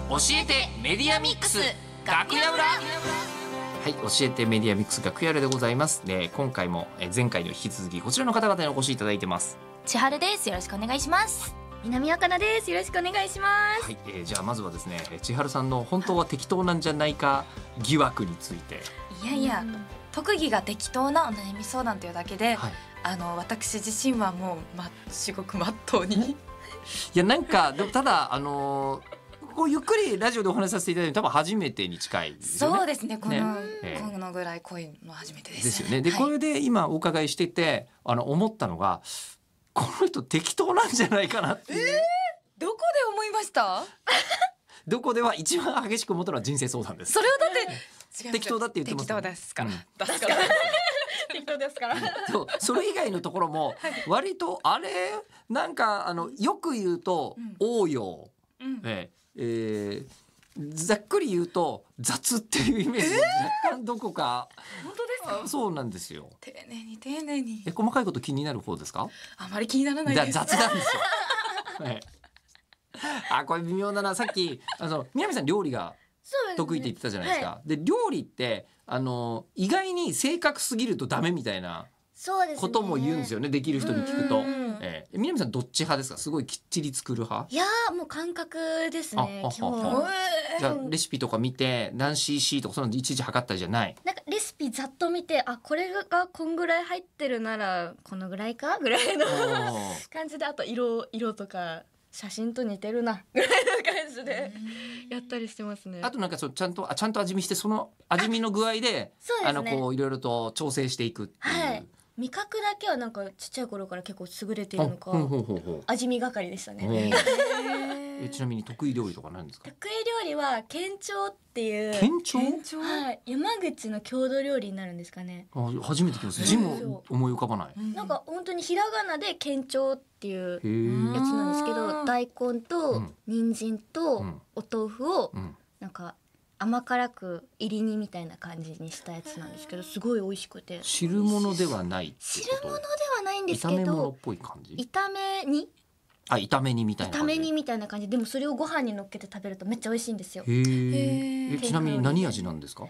教えてメディアミックス楽屋裏。はい、教えてメディアミックス楽屋裏でございます。今回も前回の引き続きこちらの方々にお越しいただいてます。 千春です。よろしくお願いします。 南あかなです。よろしくお願いします。 はい、じゃあまずはですね、千春さんの本当は適当なんじゃないか疑惑について。 いやいや、特技が適当なお悩み相談というだけで、 はい、 私自身はもう、至極まっとうにいやなんかでもただこうゆっくりラジオでお話しさせていただいて多分初めてに近いですよね。 そうですね、このぐらい濃いの初めてです。 ですよね。で、これで今お伺いしてて思ったのが、この人適当なんじゃないかなっていう。 どこで思いました？ どこでは一番激しく思ったのは人生相談です。 それをだって適当だって言ってます、 適当ですから、 適当ですから。 そう、それ以外のところも割とあれなんかよく言うと応用、ざっくり言うと雑っていうイメージが若干どこか。 本当ですか？ そうなんですよ。 丁寧に丁寧に。 細かいこと気になる方ですか？ あまり気にならないです。 雑なんですよ。これ微妙だな。さっき南さん料理が得意って言ってたじゃないですか。で料理って意外に正確すぎるとダメみたいなことも言うんですよね。できる人に聞くと。南さんどっち派ですか？すごいきっちり作る派？ いやもう感覚ですね。基本。 じゃあレシピとか見て何 cc とかそのいちいち測ったりじゃない？ なんかレシピざっと見て、これがこんぐらい入ってるならこのぐらいかぐらいの感じで、あと色とか写真と似てるなぐらいの感じでやったりしてますね。 あとなんかちゃんと味見して、その味見の具合でこういろいろと調整していくっていう。 はい。味覚だけはなんかちっちゃい頃から結構優れているのか、味見係でしたね。 ちなみに得意料理とか何ですか？ 得意料理は県庁っていう。 県庁？ はい。山口の郷土料理になるんですかね。 初めて聞きます。字も思い浮かばない。 なんか本当にひらがなで県庁っていうやつなんですけど、大根と人参とお豆腐をなんか甘辛く入り煮みたいな感じにしたやつなんですけど、すごい美味しくて。 汁物ではないってこと？ 汁物ではないんですけど、 炒め物っぽい感じ？ 炒め煮みたいな感じ。 炒め煮みたいな感じでも、それをご飯に乗っけて食べるとめっちゃ美味しいんですよ。 ちなみに何味なんですか？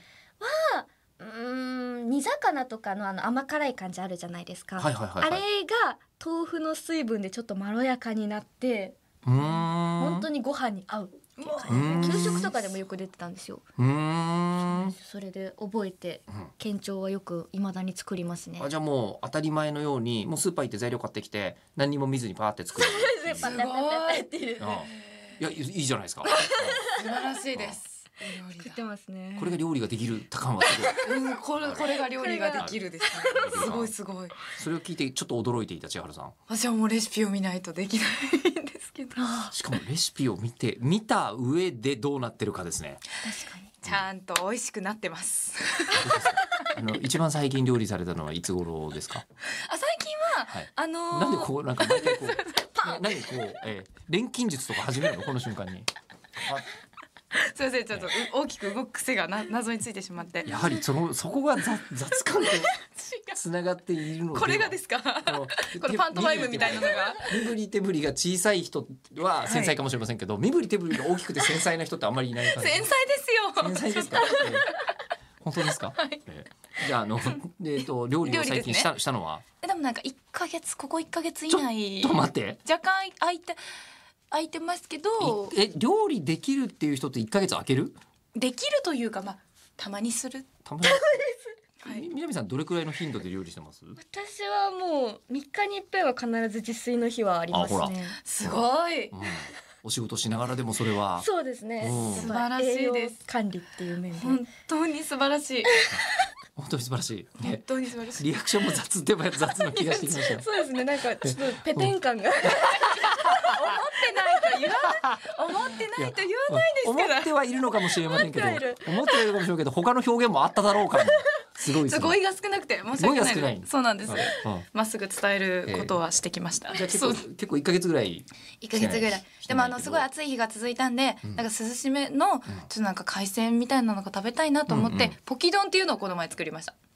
煮魚とかの甘辛い感じあるじゃないですか。あれが豆腐の水分でちょっとまろやかになって、本当にご飯に合うっていう感じで、給食とかでもよく出てたんですよ。それで覚えて県庁はよく未だに作りますね。 じゃあもう当たり前のように、もうスーパー行って材料買ってきて何にも見ずにパーって作る。 パタパタっていう。 いや、いいじゃないですか。 素晴らしいです。 作ってますね。 これが料理ができる高はすごい。これが料理ができるですね。すごいすごい。 それを聞いてちょっと驚いていた千春さん。 私はもうレシピを見ないとできないんですけど。 しかもレシピを見た上でどうなってるかですね。 確かに。 ちゃんと美味しくなってます。 一番最近料理されたのはいつ頃ですか？ 最近は、 なんでこうなんか毎回こう何こう錬金術とか始めるのこの瞬間に。 すいません、ちょっと大きく動く癖が謎についてしまって。 やはりそこが雑感でつながっているので。 これがですか？このパントマイムみたいなのが。 身振り手振りが小さい人は繊細かもしれませんけど、身振り手振りが大きくて繊細な人ってあんまりいない感じ。 繊細ですよ。 繊細ですか？本当ですか？じゃあ料理を最近したのは？ でもなんかここ1ヶ月以内。 ちょっと待って。 若干空いてますけど。 料理できるっていう人って1ヶ月空ける？ できるというか、たまにする。 たまに。南さんどれくらいの頻度で料理してます？ 私はもう3日に1回は必ず自炊の日はありますね。 すごい。 お仕事しながらでもそれは。 そうですね。 素晴らしいです。 管理っていう面で。 本当に素晴らしい。 本当に素晴らしい。 本当に素晴らしい。 リアクションも雑でも雑な気がしてきました。 そうですね。なんかちょっとペテン感が。 思ってないと言わないですけど。 思ってはいるのかもしれませんけど、思ってはいるかもしれないけど、他の表現もあっただろうかも。すごいですね。 語彙が少なくて申し訳ない。 語彙が少ない。 そうなんです。まっすぐ伝えることはしてきました。 じゃあ結構1ヶ月ぐらい。 1ヶ月ぐらい。でもすごい暑い日が続いたんで、なんか涼しめのちょっとなんか海鮮みたいなのが食べたいなと思って、ポキ丼っていうのをこの前作りました。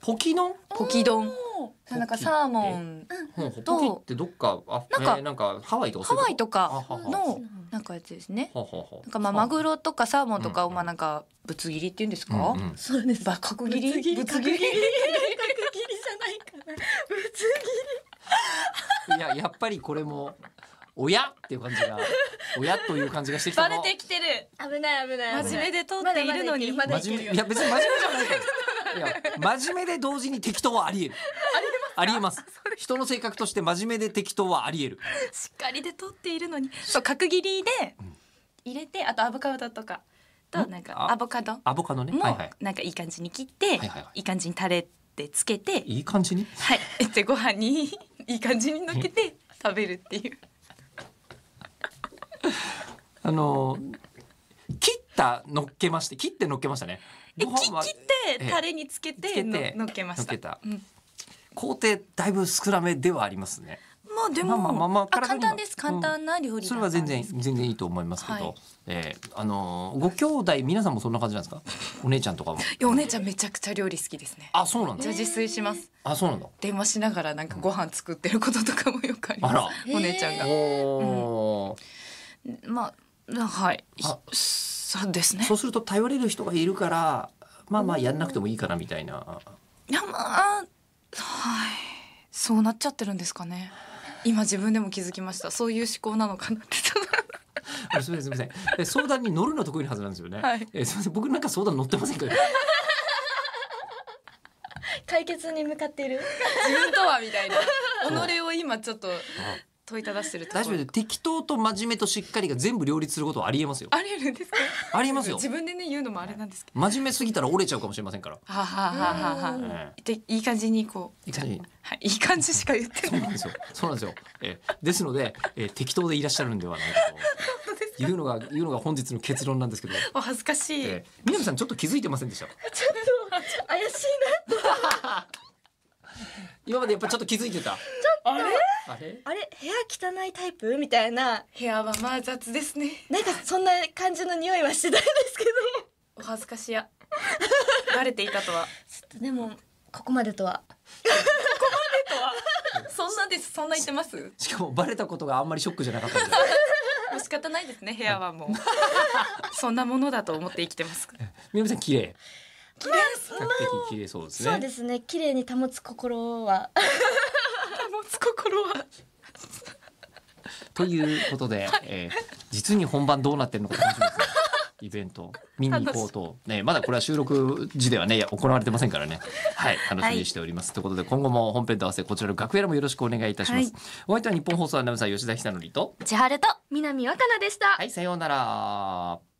ポキ丼なんかサーモンとポキってどっかなんかハワイとかのなんかやつですね。なんかマグロとかサーモンとかをなんかぶつ切りって言うんですか？ そうです。 角切り？ぶつ切り？角切りじゃないかな。ぶつ切り。いややっぱりこれも親っていう感じが親という感じがしてきたの。 バレてきてる。 危ない。 真面目で通っているのに。 いや別に真面目じゃないから。いや真面目で同時に適当はありえる。ありえます。人の性格として真面目で適当はありえる。 しっかりで通っているのに。そう角切りで入れて、あとアボカドとかとなんかアボカドね。 もなんかいい感じに切って、いい感じにタレでつけて、 いい感じに。 はい。でご飯にいい感じにのっけて食べるっていう。 切って乗っけましたね。 切ってタレにつけて乗っけました。 工程だいぶ少なめではありますね。 まあでも簡単です。簡単な料理。 それは全然いいと思いますけど、ご兄弟皆さんもそんな感じなんですか？お姉ちゃんとかも。 お姉ちゃんめちゃくちゃ料理好きですね。 あ、そうなんだ。 自炊します。 あ、そうなんだ。 電話しながらなんかご飯作ってることとかもよくあります。お姉ちゃんが。まあはい。そうですね。 そうすると頼れる人がいるから、まあやんなくてもいいかなみたいな。 いやはい。そうなっちゃってるんですかね。今自分でも気づきました。そういう思考なのかなって。 すみません。相談に乗るの得意なはずなんですよね。 はい。 すみません。僕なんか相談乗ってませんけど。 解決に向かっている。 自分とはみたいな。己を今ちょっと問いただしてるところ。 大丈夫です。適当と真面目としっかりが全部両立することはありえますよ。 ありえるんですか？ ありますよ。 自分でね言うのもあれなんですけど。 真面目すぎたら折れちゃうかもしれませんから。 でいい感じにこう。いい感じしか言ってない。 そうなんですよ。ですので、適当でいらっしゃるんではないかというのが本日の結論なんですけど。 お恥ずかしい。 南さんちょっと気づいてませんでした？ちょっと怪しいな。 今までやっぱちょっと気づいてた。 あれ部屋汚いタイプみたいな。 部屋はまあ雑ですね。 なんかそんな感じの匂いはしてたんですけど。 お恥ずかしや。バレていたとは。 でもここまでとは。 そんなです。そんな言ってます。 しかもバレたことがあんまりショックじゃなかったんで。 もう仕方ないですね。部屋はもうそんなものだと思って生きてます。 南さん綺麗。 綺麗です。 比較的綺麗そうですね。 そうですね。綺麗に保つ心は。 保つ心は。 ということで、実に本番どうなってるのか楽しみですね。イベント見に行こうと、まだこれは収録時ではね行われてませんからね。はい、楽しみにしております。ということで今後も本編と合わせこちらの楽屋もよろしくお願いいたします。お相手は日本放送アナウンサー吉田久典と千春と南若菜でした。 はい、さようなら。